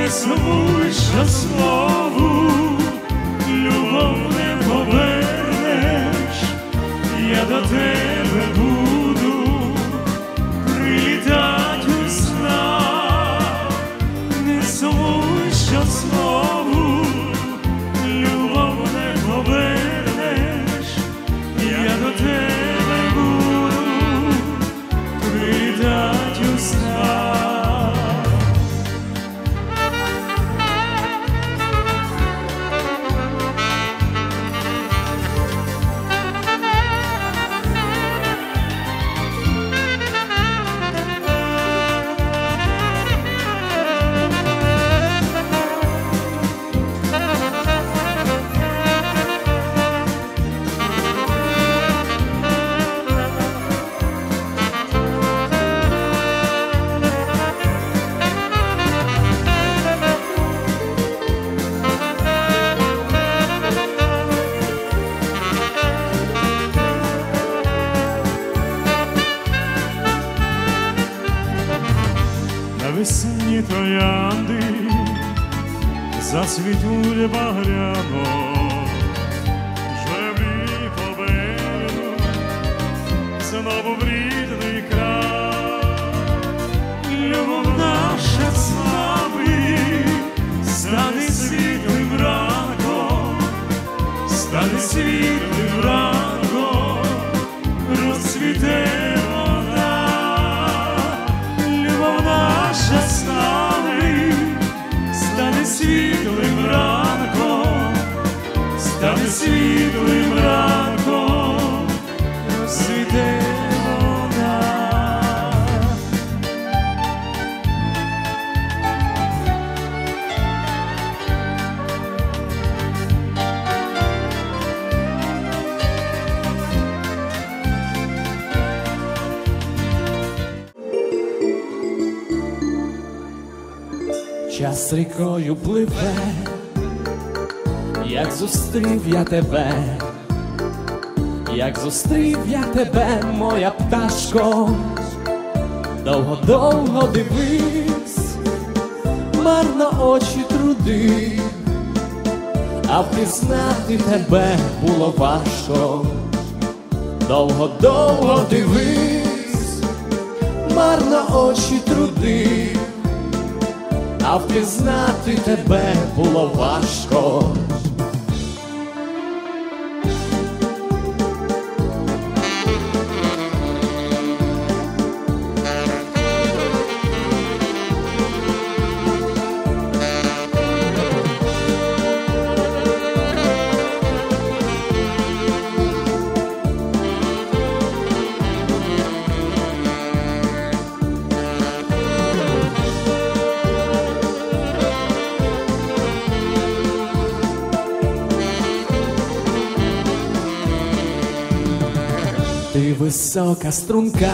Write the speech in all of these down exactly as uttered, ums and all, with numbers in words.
Не сумуй, що знову любов не повернеш, я до тебе буду прилітать у снах. Не сумуй, що знову любов не повернеш, я до тебе буду прилітать у снах. Навесні троянди зацвітуть багряно, журавлі повернуть знову в рідний край. Любов наша слави стане світлим ранком, стане світлим ранком, розцвіте вона. Любов наша стане, стане світлим ранком, стане світлим ранком, розцвіте вона. Час рікою пливе, як зустрів я тебе, як зустрів я тебе, моя пташко. Довго-довго дивись, марно очі труди, а впізнати тебе було важко. Довго-довго дивись, марно очі труди, а впізнати тебе було важко. Ти висока струнка,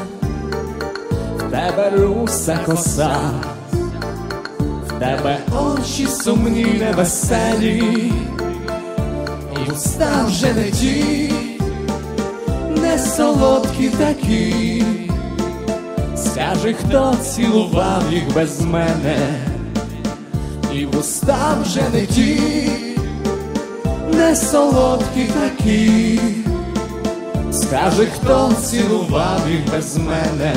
в тебе руса коса, в тебе очі сумні невеселі, і уста вже не ті, не солодкі такі. Скажи, хто цілував їх без мене, і вуста вже не ті, не солодкі такі. Скажи, хто цілував їх без мене.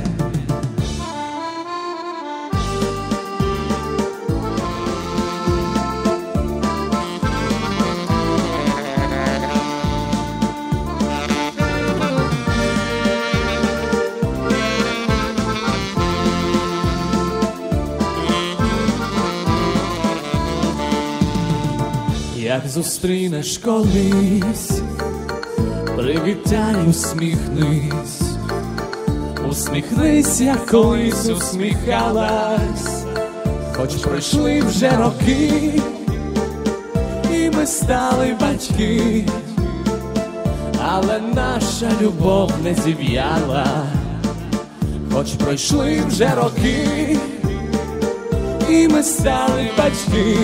Як зустрінеш колись, привітай, усміхнись, усміхнись, як колись усміхалась. Хоч пройшли вже роки, і ми стали батьки, але наша любов не зів'яла. Хоч пройшли вже роки, і ми стали батьки,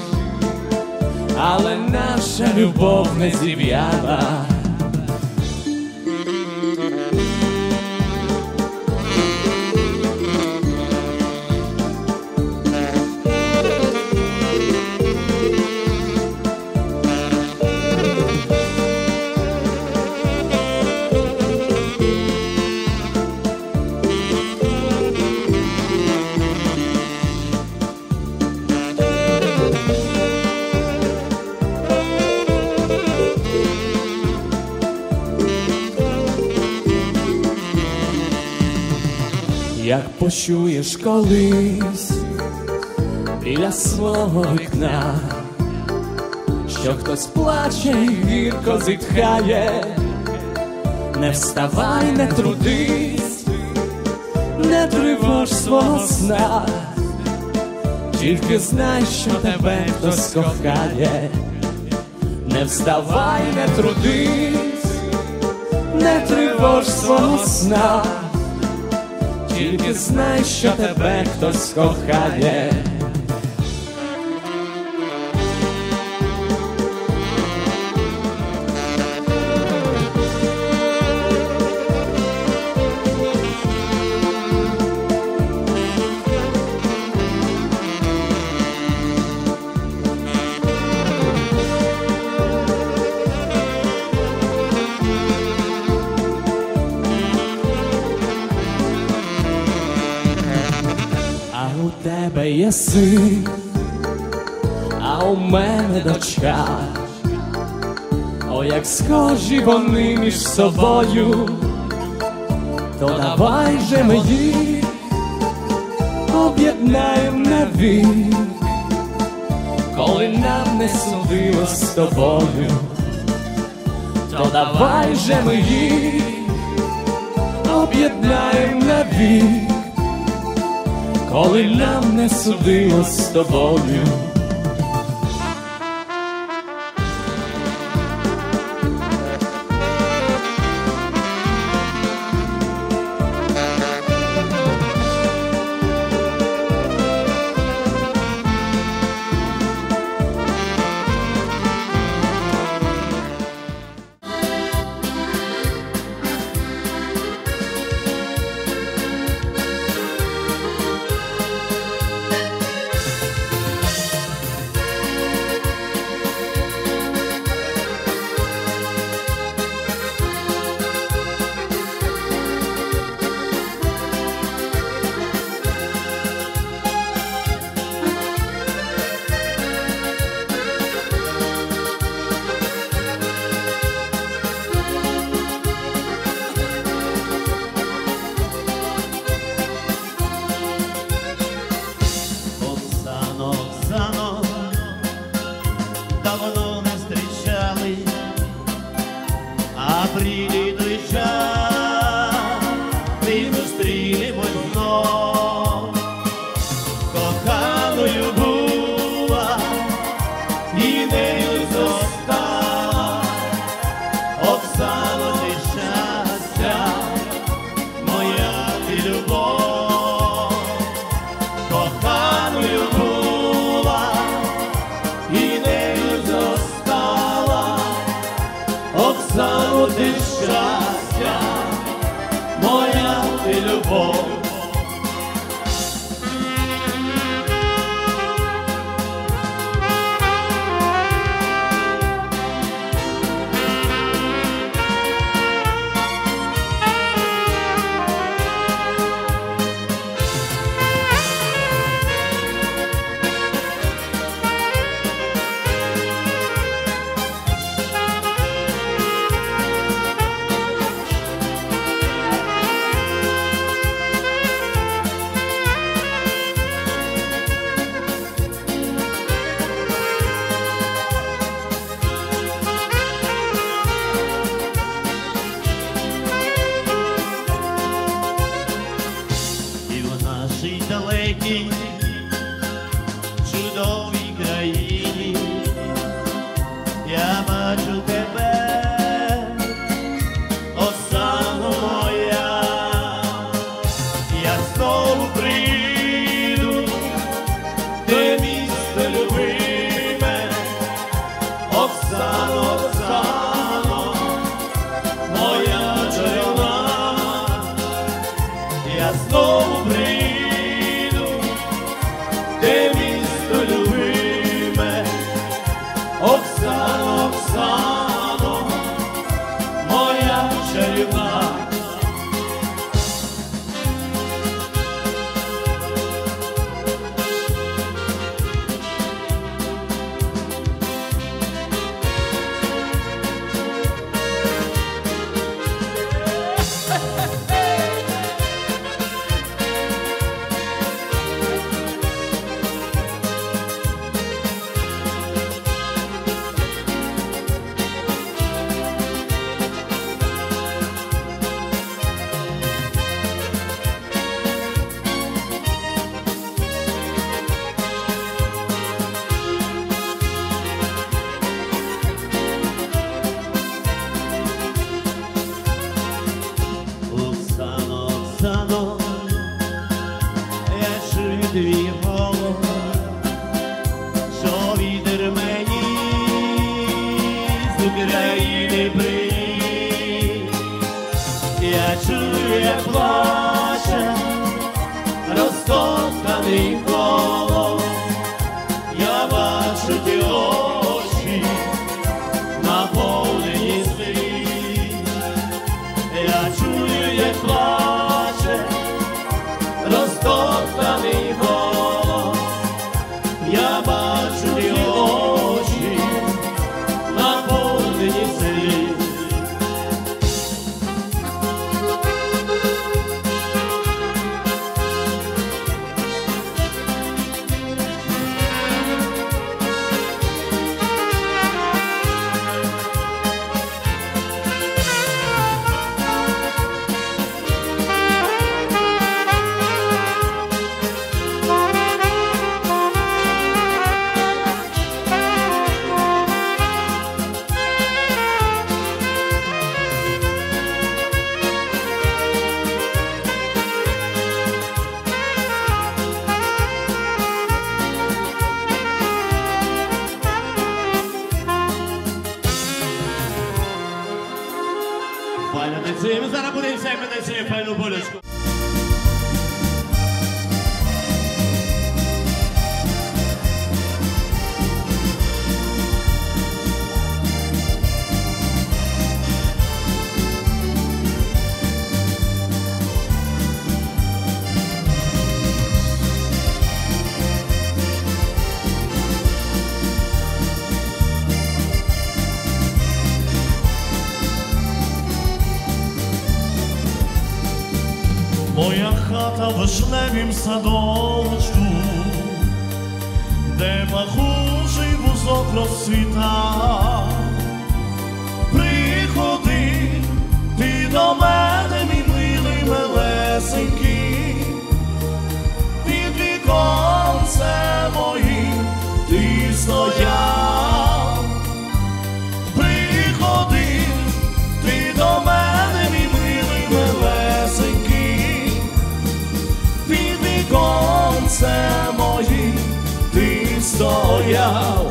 але наша любов не зів'яла. Як почуєш колись біля свого вікна, що хтось плаче і гірко зітхає, не вставай, не трудись, не тривож свого сна, тільки знай, що тебе хтось кохає. Не вставай, не трудись, не тривож свого сна, тільки знай, що тебе хтось кохає. У тебе є син, а у мене дочка. О, як схожі вони між собою, то давай же ми їх об'єднаєм навік, коли нам не судилось з тобою, то давай же ми їх об'єднаєм навік, коли нам не судилось з тобою. Давно не зустрічали, а прийде той час, ми зустрінемось знов. Коханою була і нею зостала, Оксано, ти щастя, моя ти любов. Коханою була і нею зостала, Оксано, ти щастя, моя ти любов. Нашій далекій, чудовій країні я бачу тебе, Оксано моя. Я знову прийду, те місто любиме, Оксано, Оксано, моя чарівна. Я знову прийду, Дайте цією файну болячку. Моя хата в вишневім садочку, де пахучий бузок розцвіта. Приходи ти до мене, мій милий милесенький, під віконцем моїм ти стояв. Приходи ти до мене, мій милий милесенький, під віконцем моїм ти стояв.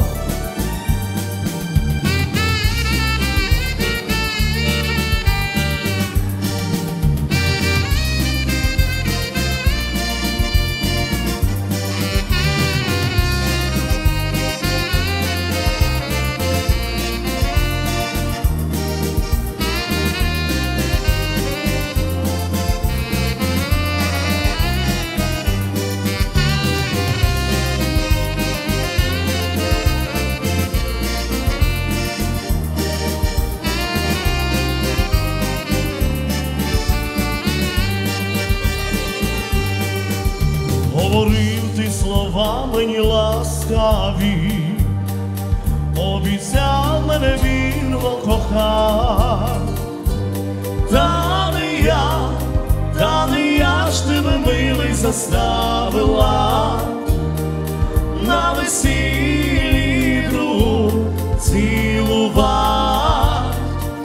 Говорив ти слова мені ласкаві, обіцяв мене вірно кохать. Та не я, та не я ж тебе, милий, заставила на весіллі другу цілувать.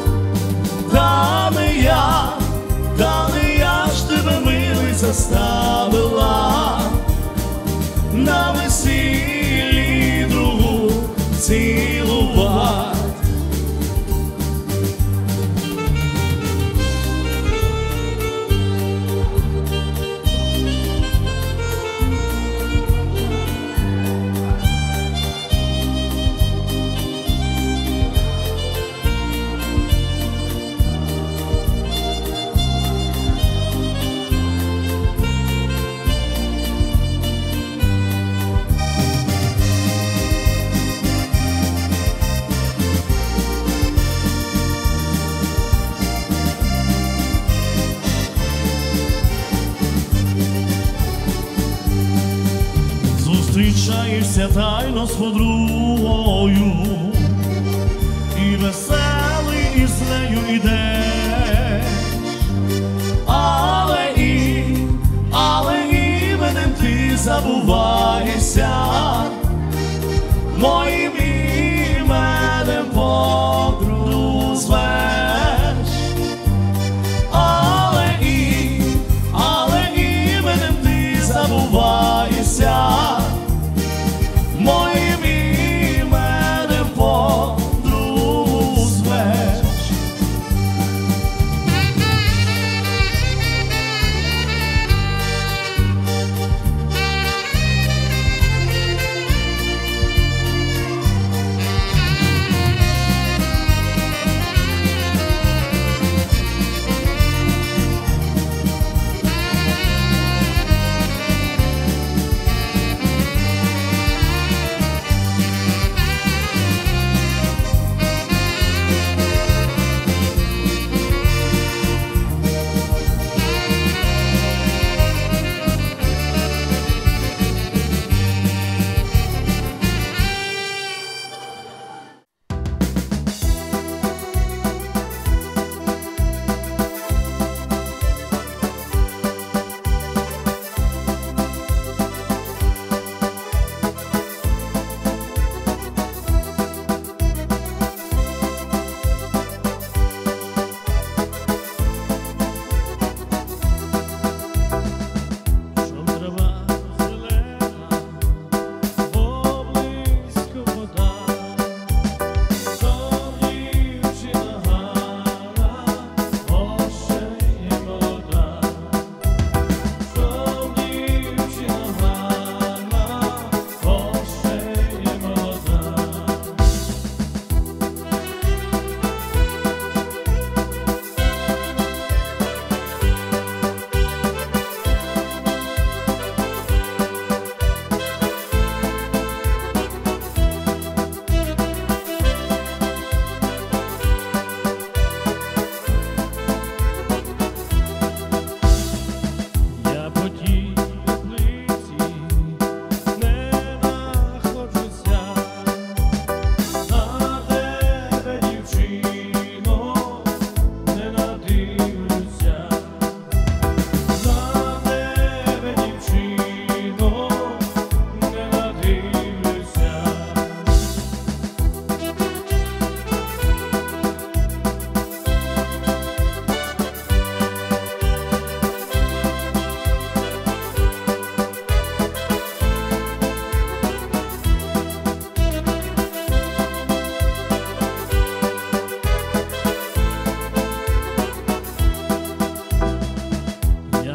Та не я, та не я ж тебе, милий, заставила на весіллі другу цілувать. Зустрічаєшся тайно з подругою, і веселий із нею йдеш, але і, але іменем ти забуваєшся, моїм іменем подругу звеш. Але і, але іменем ти забуваєшся, моїм іменем подругу звеш.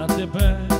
я тебе